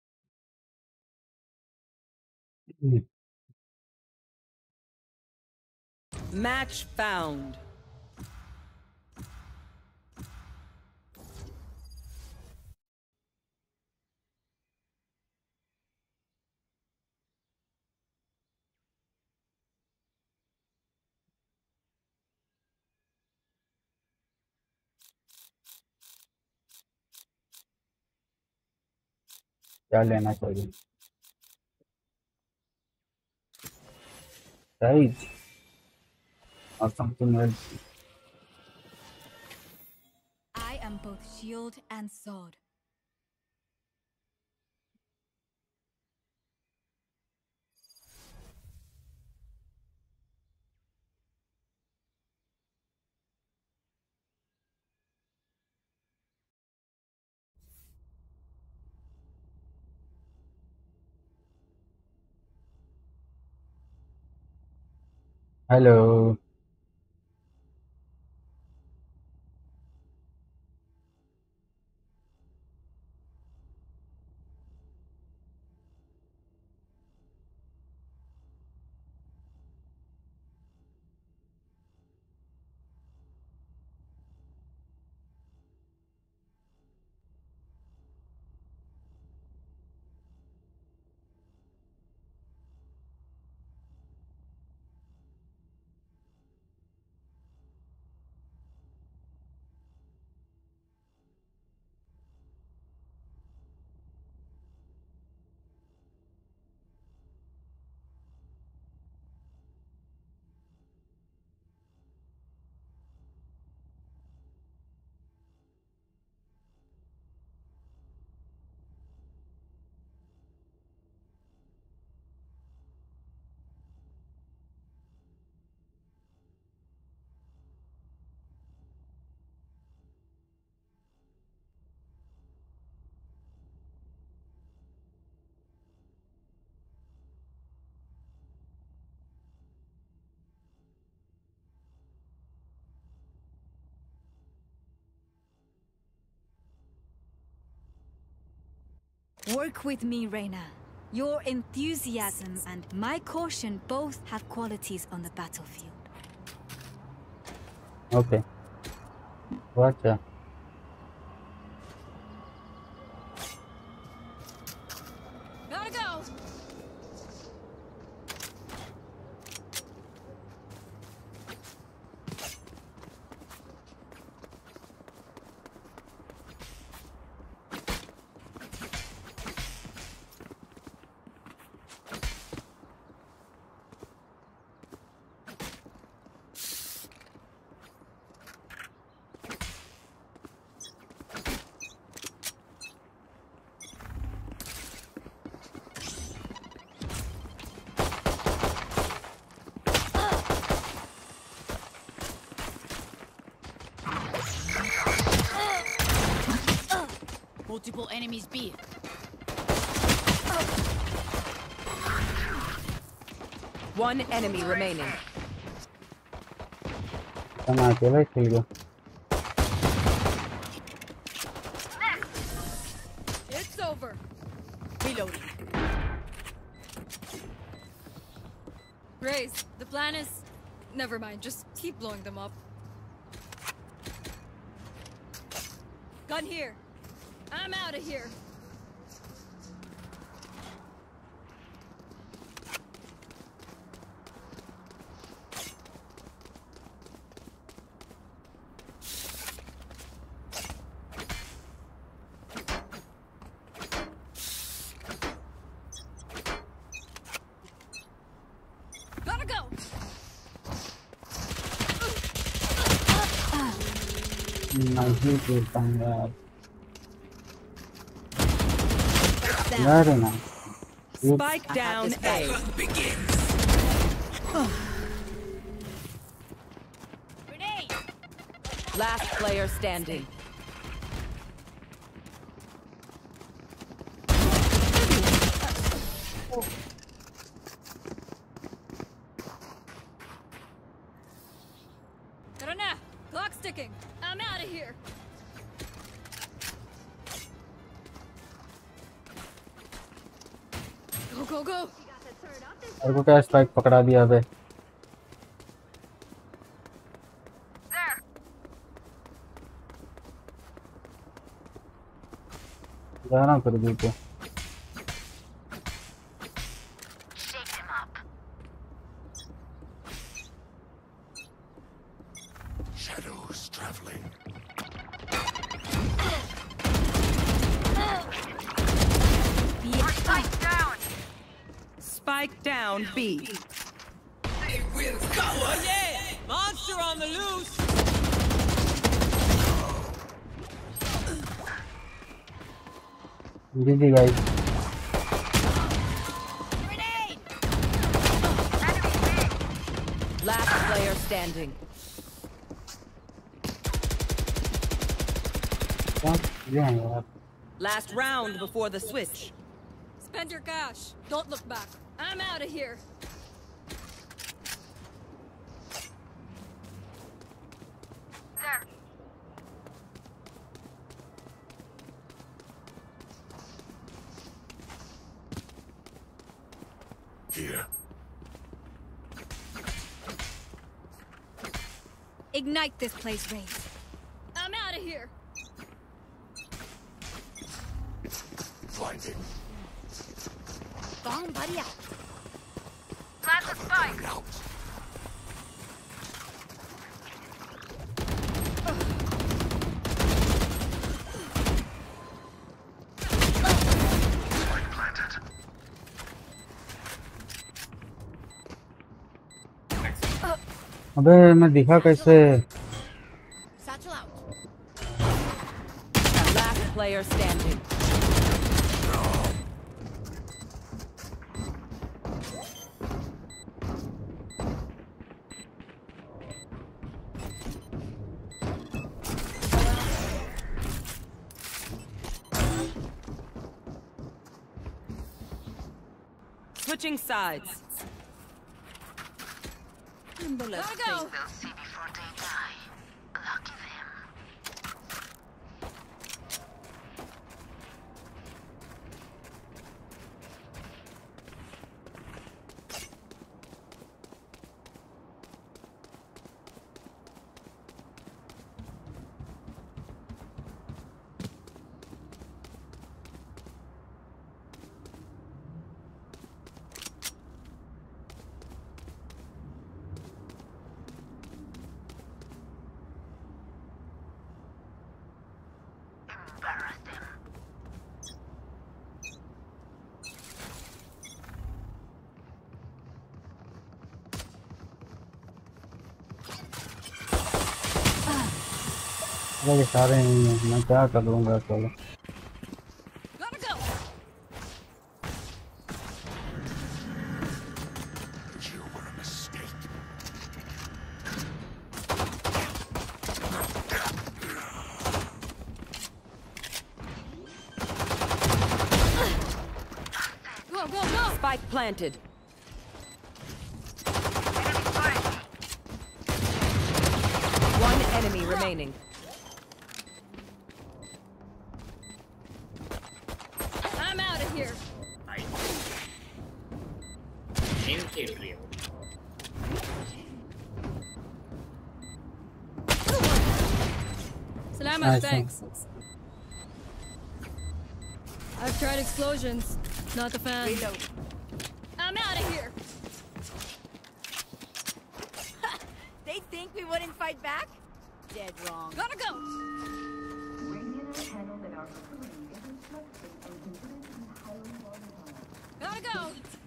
Match found. क्या लेना चाहिए? Right. Or something else. I am both shield and sword. Hello. Work with me, Reyna. Your enthusiasm and my caution both have qualities on the battlefield. Okay. Gotcha. Gotta go. Multiple enemies B. One enemy remaining. I'm अकेला ही खेल गया. It's over. Reloading. Raze, the plan is... Never mind, just keep blowing them up. Gun here. I'm out of here. Gotta go. नहीं खेलता हूँ यार. Very nice. Spike down A. Last player standing. Rana, clock's ticking. I'm out of here. Go, go, go. और को क्या strike पकड़ा दिया बे. जाना कर दी तो. Shadows traveling. Spike down. Spike down B. They will go. Oh yeah! Monster on the loose! G G guys. Last player standing. Yeah. Last round before the switch. Spend your cash. Don't look back. I'm out of here. There. Here. Ignite this place, Raze. I'm out of here. Blinding. Bomb buddy out. Plant the spike. Out. Spike planted. अबे मैं दिखा कैसे. Satchel out. Last player standing. Switching sides. Gotta go. They'll see before they die. Lucky them. ये सारे नहीं हैं, मैं क्या करूँगा चलो। Go, go, go! Spike planted. One enemy remaining. I'm out of here. Salamat, Nice. thanks. I've tried explosions. Not a fan. Reload. I'm out of here. They think we wouldn't fight back? Dead wrong. Gotta go. Gotta go.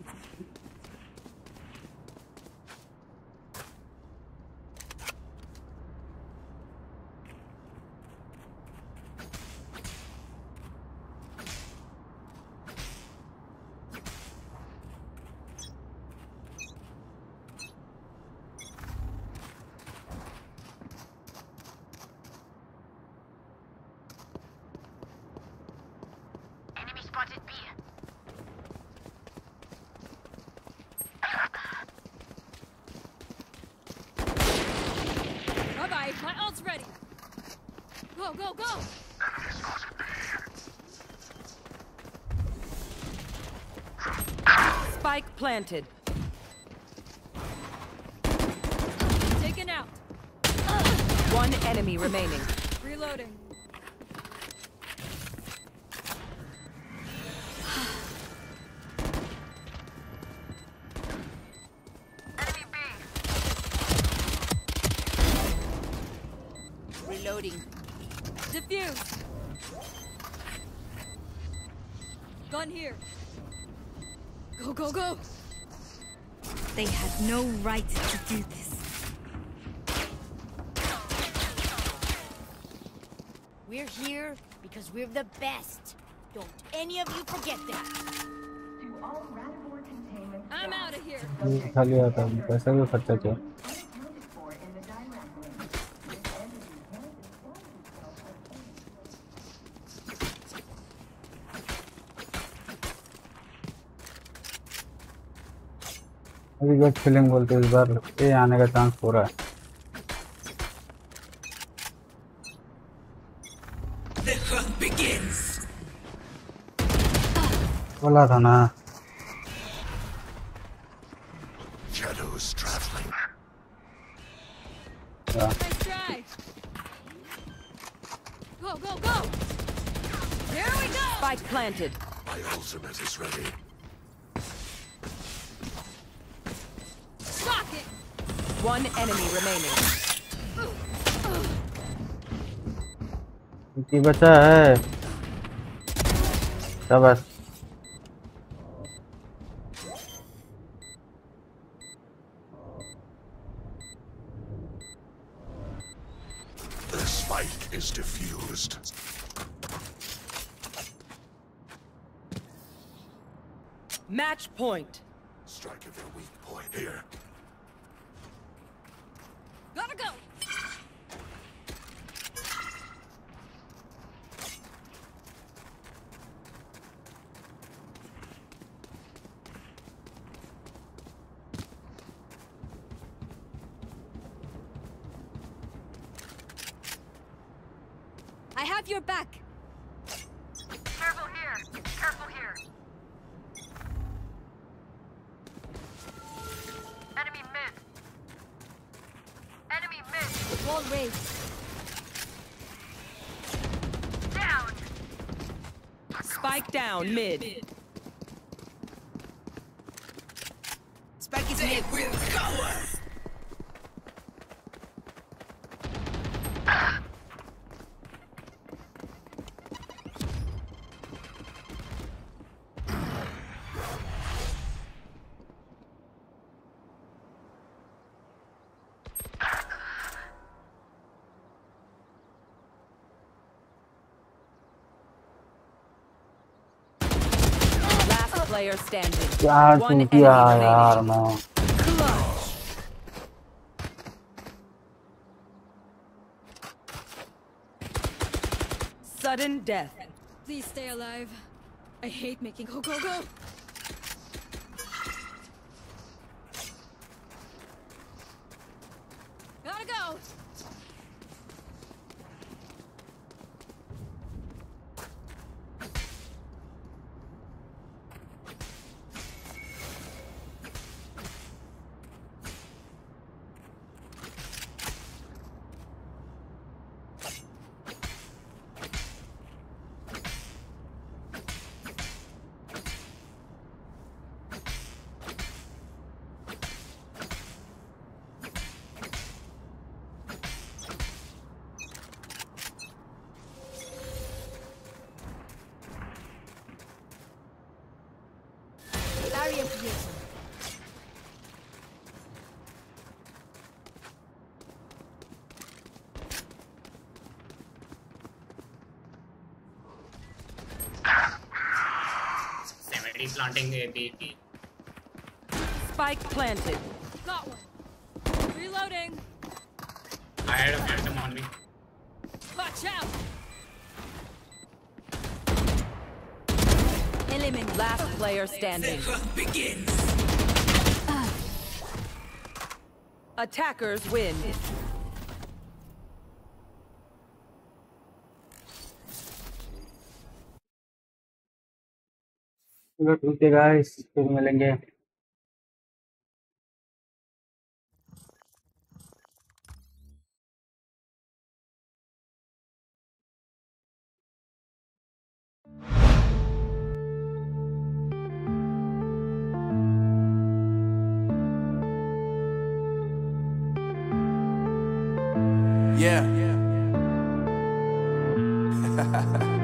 Enemy spotted B. Bye bye. My ult's ready. Go, go, go. Spike planted. Taken out. One enemy remaining. Reloading. Reloading. Diffuse. Gun here. Go, go, go. They had no right to do this. We're here because we're the best. Don't any of you forget that. I'm out of here. ये खाली आता है, पैसा भी खर्चा किया। अभी gut feeling बोलते इस बार ये आने का चांस पूरा है। The hunt begins. बोला था ना। Shadows traveling. Yeah. Nice try. Go, go, go. Here we go. Spike planted. My ultimate is ready. Shock it. One enemy remaining. की बचा है। शाबाश। The spike is diffused. Match point. Strike at their weak point here. Gotta go. I have your back. Careful here. Careful here. Enemy mid. Enemy mid. Wall raised. Down. Spike down mid. Spike is mid. Will cover. player standing. यार One तू क्या enemy यार remaining. मैं Sudden death. Please stay alive. I hate making go go go. Gotta go. Barrier here. seventy planting A P P. Spike planted. Got one. Reloading. I had a phantom on me. Watch out. Eliminate. Last player standing. Begins. Attackers win. चलो ठीक है guys फिर मिलेंगे Yeah.